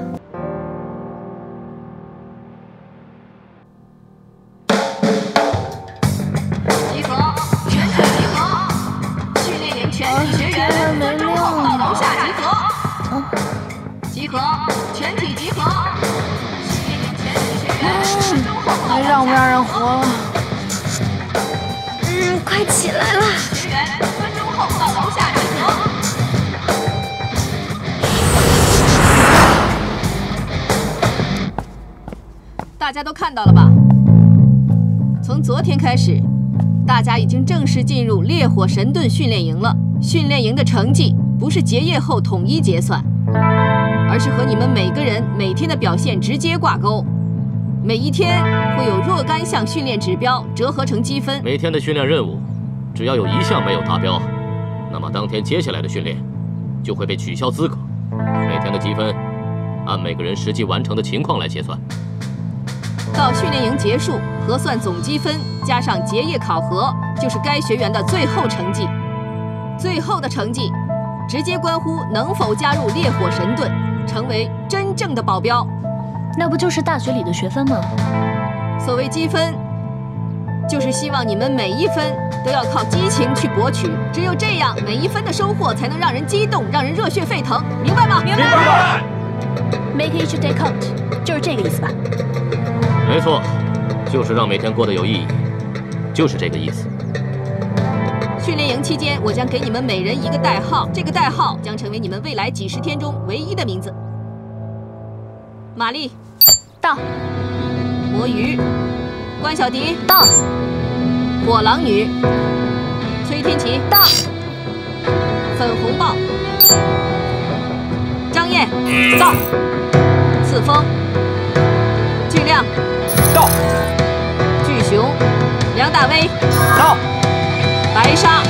集合，全体集合！训练营全体学员分钟后到楼下集合。集合，全体集合！训练营全体学员分钟后到楼下集合。 还让不让人活了？ 嗯，快起来了！ 学员分钟后到楼下集合。大家都看到了吧？从昨天开始，大家已经正式进入烈火神盾训练营了。训练营的成绩不是结业后统一结算，而是和你们每个人每天的表现直接挂钩。每一天会有若干项训练指标折合成积分。 每天的训练任务，只要有一项没有达标，那么当天接下来的训练就会被取消资格。每天的积分按每个人实际完成的情况来结算。 到训练营结束，核算总积分加上结业考核，就是该学员的最后成绩。最后的成绩直接关乎能否加入烈火神盾，成为真正的保镖。 那不就是大学里的学分吗？ 所谓积分，就是希望你们每一分都要靠激情去博取，只有这样，每一分的收获才能让人激动，让人热血沸腾，明白吗？ 明白。 Make each day count， 就是这个意思吧？ 没错，就是让每天过得有意义，就是这个意思。 训练营期间，我将给你们每人一个代号，这个代号将成为你们未来几十天中唯一的名字。玛丽， 到； 魔鱼，关小迪， 到； 火狼女，崔天琪， 到； 粉红豹，张燕，到；刺锋，巨亮， 到； 巨熊，梁大威， 到； 白鲨。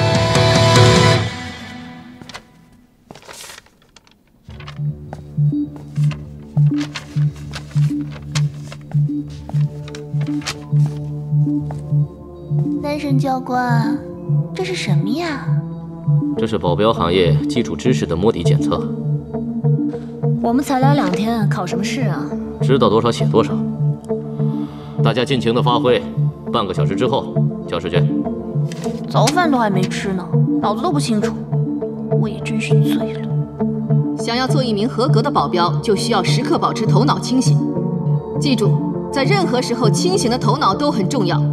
男神教官，这是什么呀？ 这是保镖行业基础知识的摸底检测。 我们才来两天，考什么试啊？ 知道多少写多少。大家尽情的发挥，半个小时之后交试卷。 早饭都还没吃呢，脑子都不清楚。我也真是醉了。 想要做一名合格的保镖，就需要时刻保持头脑清醒。记住，在任何时候，清醒的头脑都很重要。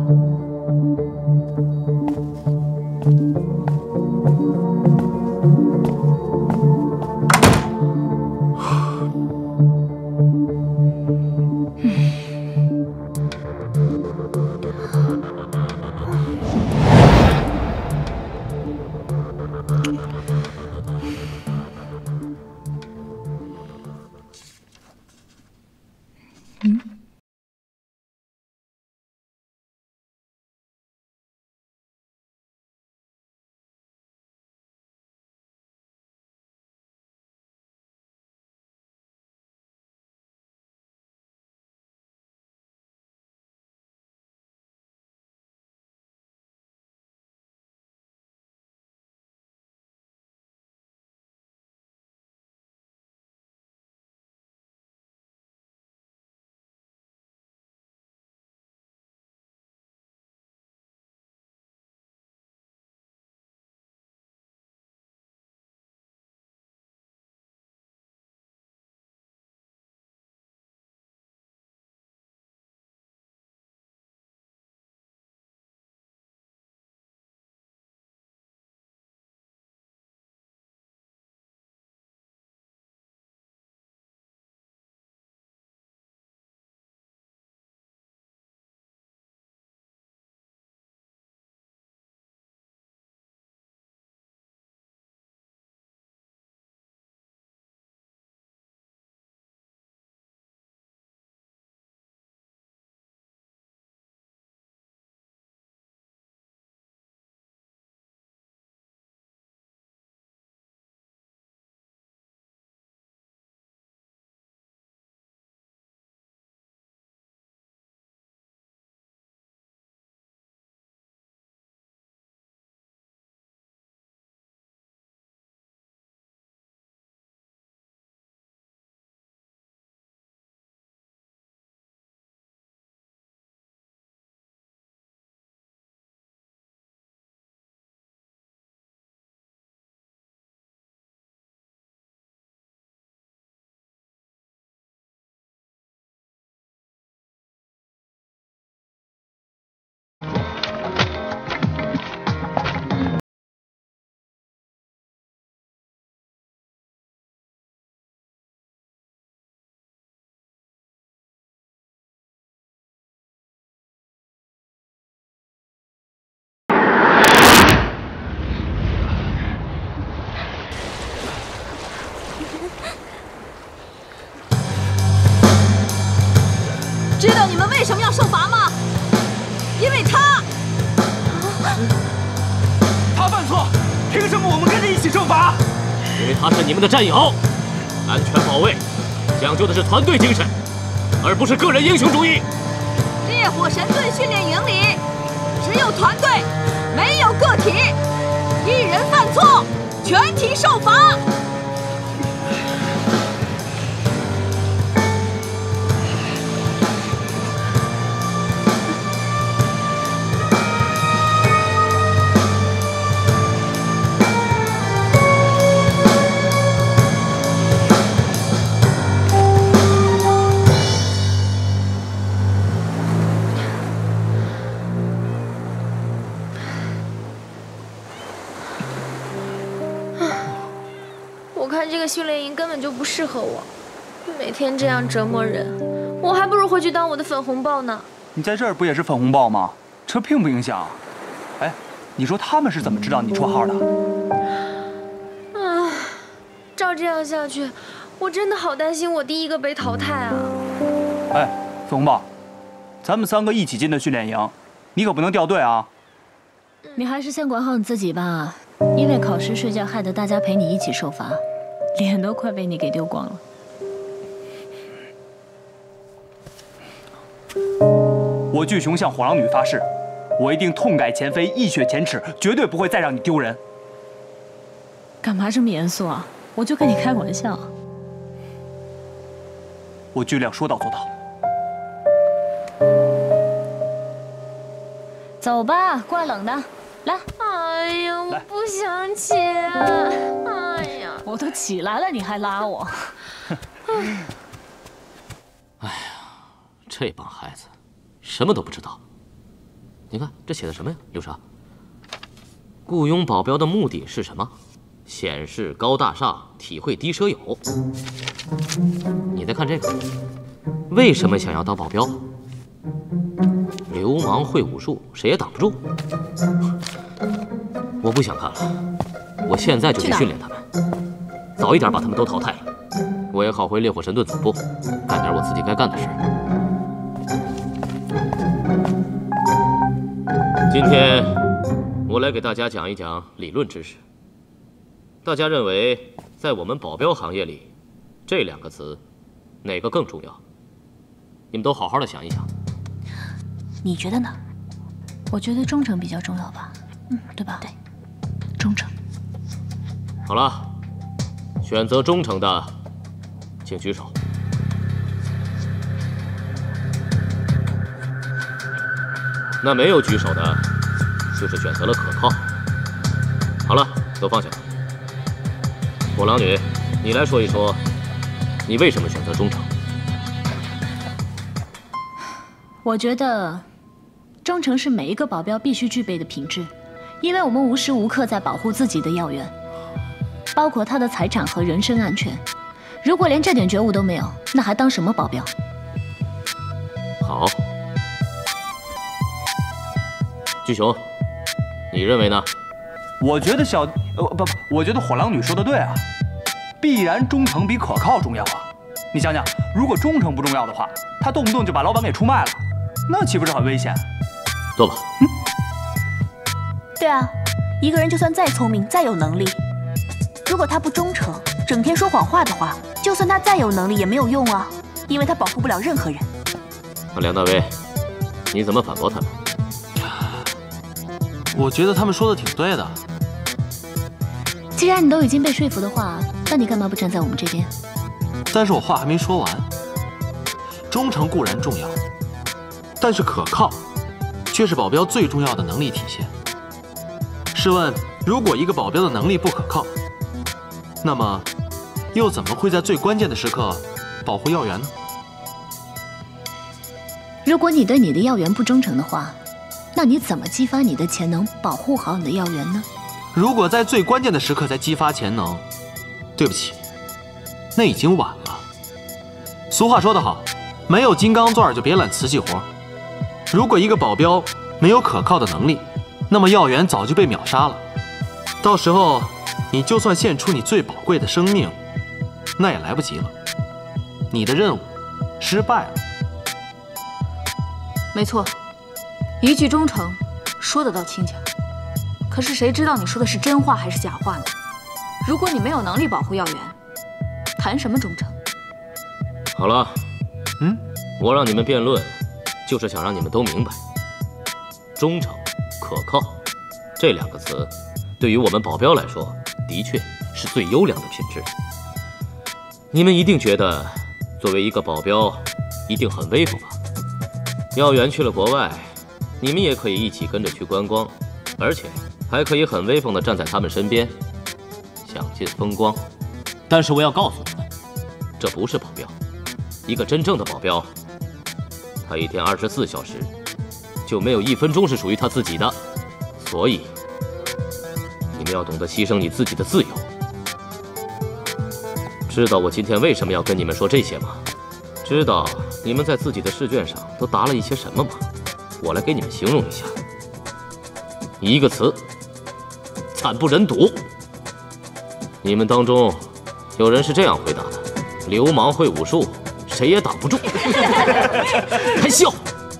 他犯错，凭什么我们跟着一起受罚？ 因为他是你们的战友，安全保卫讲究的是团队精神，而不是个人英雄主义。 烈火神盾训练营里，只有团队，没有个体。一人犯错，全体受罚。 我看这个训练营根本就不适合我，每天这样折磨人，我还不如回去当我的粉红豹呢。 你在这儿不也是粉红豹吗？这并不影响。哎，你说他们是怎么知道你绰号的？ 啊，照这样下去，我真的好担心我第一个被淘汰啊！ 哎，粉红豹，咱们三个一起进的训练营，你可不能掉队啊！ 你还是先管好你自己吧，因为考试睡觉害得大家陪你一起受罚，脸都快被你给丢光了。 我巨熊向火狼女发誓，我一定痛改前非，一雪前耻，绝对不会再让你丢人。 干嘛这么严肃啊？我就跟你开玩笑。 我巨亮说到做到。 走吧，怪冷的，来。 哎呀，我不想起啊！哎呀， 我都起来了，你还拉我？ 哎呀，这帮孩子什么都不知道。你看这写的什么呀，流沙？雇佣保镖的目的是什么？显示高大上，体会低奢有。你再看这个，为什么想要当保镖？流氓会武术，谁也挡不住。我不想看了，我现在就去训练他们，早一点把他们都淘汰了，我也好回烈火神盾总部干点我自己该干的事。今天我来给大家讲一讲理论知识。大家认为，在我们保镖行业里，这两个词哪个更重要？你们都好好的想一想。 你觉得呢？我觉得忠诚比较重要吧，嗯，对吧？对，忠诚。 好了，选择忠诚的，请举手。那没有举手的，就是选择了可靠。好了，都放下吧。火狼女，你来说一说，你为什么选择忠诚？ 我觉得，忠诚是每一个保镖必须具备的品质，因为我们无时无刻在保护自己的要员，包括他的财产和人身安全。如果连这点觉悟都没有，那还当什么保镖？ 好，巨熊，你认为呢？ 我觉得小呃不不，我觉得火狼女说的对啊，必然忠诚比可靠重要啊。你想想，如果忠诚不重要的话，他动不动就把老板给出卖了，那岂不是很危险？ 坐吧。 嗯。对啊，一个人就算再聪明、再有能力，如果他不忠诚，整天说谎话的话，就算他再有能力也没有用啊，因为他保护不了任何人。 那梁大威，你怎么反驳他们？ 我觉得他们说的挺对的。 既然你都已经被说服的话，那你干嘛不站在我们这边？ 但是我话还没说完。忠诚固然重要，但是可靠却是保镖最重要的能力体现。试问，如果一个保镖的能力不可靠，那么又怎么会在最关键的时刻保护要员呢？ 如果你对你的要员不忠诚的话，那你怎么激发你的潜能，保护好你的要员呢？ 如果在最关键的时刻才激发潜能，对不起，那已经晚了。俗话说得好，没有金刚钻就别揽瓷器活。如果一个保镖没有可靠的能力，那么要员早就被秒杀了。到时候你就算献出你最宝贵的生命，那也来不及了。你的任务失败了。 没错，一句忠诚，说得到亲家。 可是谁知道你说的是真话还是假话呢？如果你没有能力保护药源，谈什么忠诚？ 好了，嗯，我让你们辩论，就是想让你们都明白，忠诚、可靠这两个词，对于我们保镖来说，的确是最优良的品质。你们一定觉得，作为一个保镖，一定很威风吧？药源去了国外，你们也可以一起跟着去观光，而且还可以很威风地站在他们身边，享尽风光。但是我要告诉你们，这不是保镖。一个真正的保镖，他一天二十四小时，就没有一分钟是属于他自己的。所以，你们要懂得牺牲你自己的自由。知道我今天为什么要跟你们说这些吗？知道你们在自己的试卷上都答了一些什么吗？我来给你们形容一下。一个词：惨不忍睹。你们当中有人是这样回答的：流氓会武术，谁也挡不住。还笑！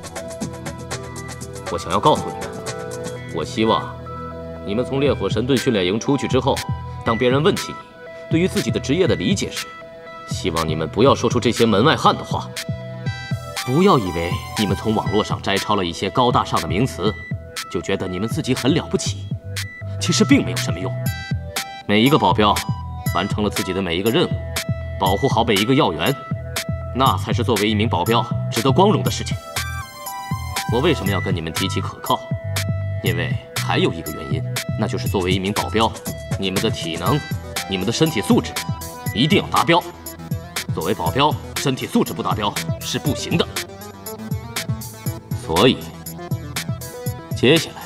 我想要告诉你们，我希望你们从烈火神盾训练营出去之后，当别人问起你对于自己的职业的理解时，希望你们不要说出这些门外汉的话。不要以为你们从网络上摘抄了一些高大上的名词，就觉得你们自己很了不起，其实并没有什么用。每一个保镖完成了自己的每一个任务，保护好每一个药源，那才是作为一名保镖值得光荣的事情。我为什么要跟你们提起可靠？因为还有一个原因，那就是作为一名保镖，你们的体能、你们的身体素质一定要达标。作为保镖，身体素质不达标是不行的。所以，接下来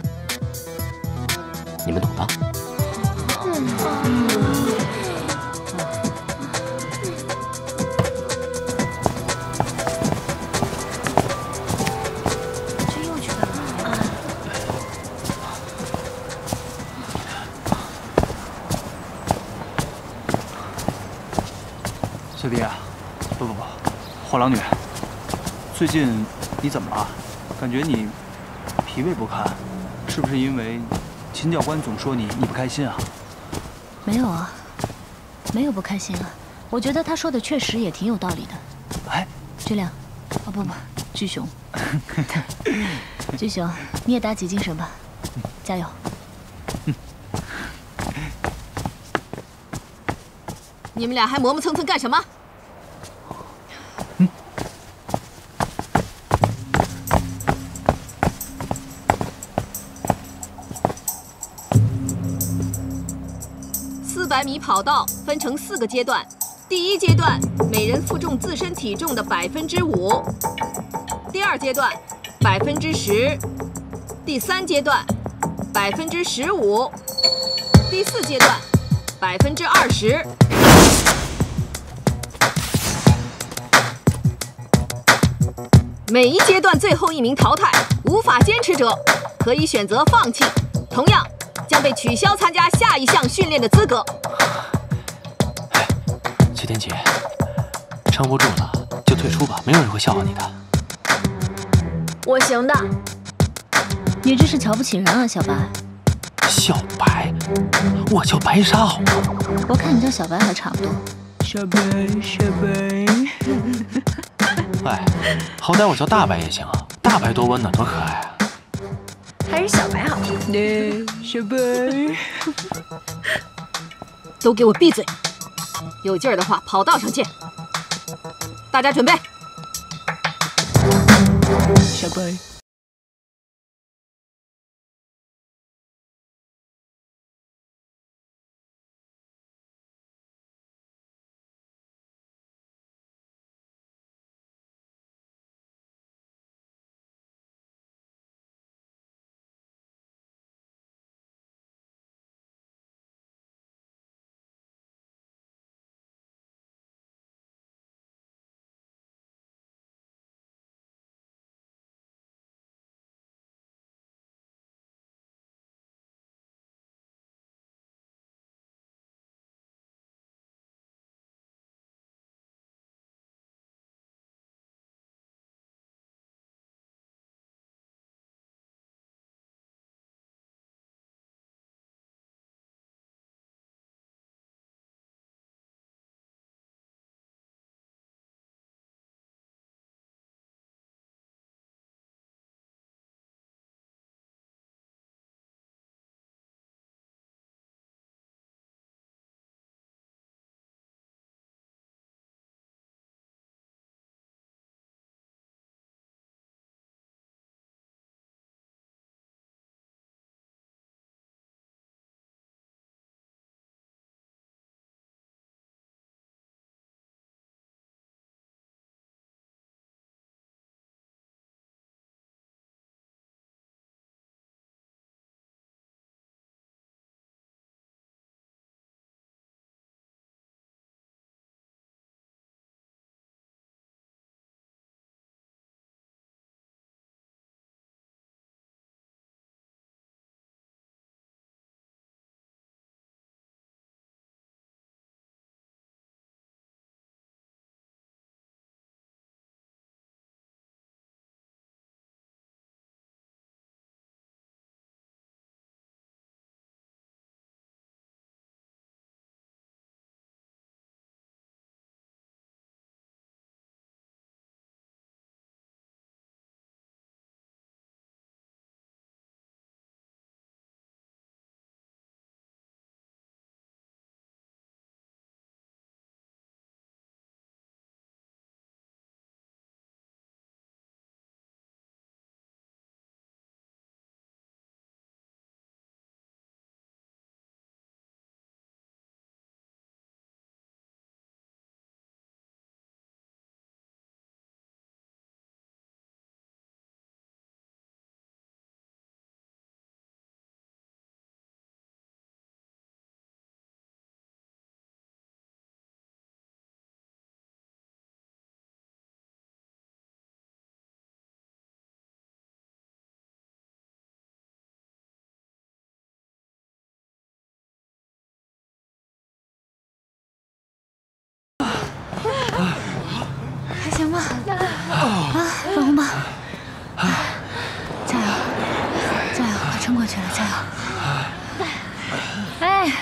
你们懂的。 这又去干嘛？ 小迪啊，不不不，火狼女，最近你怎么了？感觉你疲惫不堪，是不是因为秦教官总说你你不开心啊？ 没有啊，没有不开心啊。我觉得他说的确实也挺有道理的。 哎， 知亮，哦不不，巨熊，巨熊，你也打起精神吧，加油。 你们俩还磨磨蹭蹭干什么？四百米跑道分成四个阶段，第一阶段每人负重自身体重的百分之五，第二阶段百分之十，第三阶段百分之十五，第四阶段百分之二十。每一阶段最后一名淘汰，无法坚持者可以选择放弃，同样将被取消参加下一项训练的资格。 齐天琪，撑不住了就退出吧，没有人会笑话你的。 我行的。 你这是瞧不起人啊，小白。 小白，我叫白鲨好吗？ 我看你叫小白还差不多。 小白，小白。 哎，好歹我叫大白也行啊，大白多温暖，多可爱啊！ 还是小白好。 对，小白。 都给我闭嘴！有劲儿的话，跑道上见。大家准备。 小白。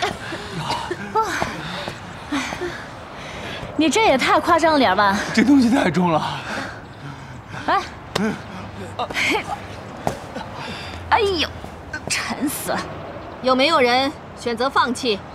你这也太夸张了点吧？ 这东西太重了。 来，哎呦，沉死了！ 有没有人选择放弃？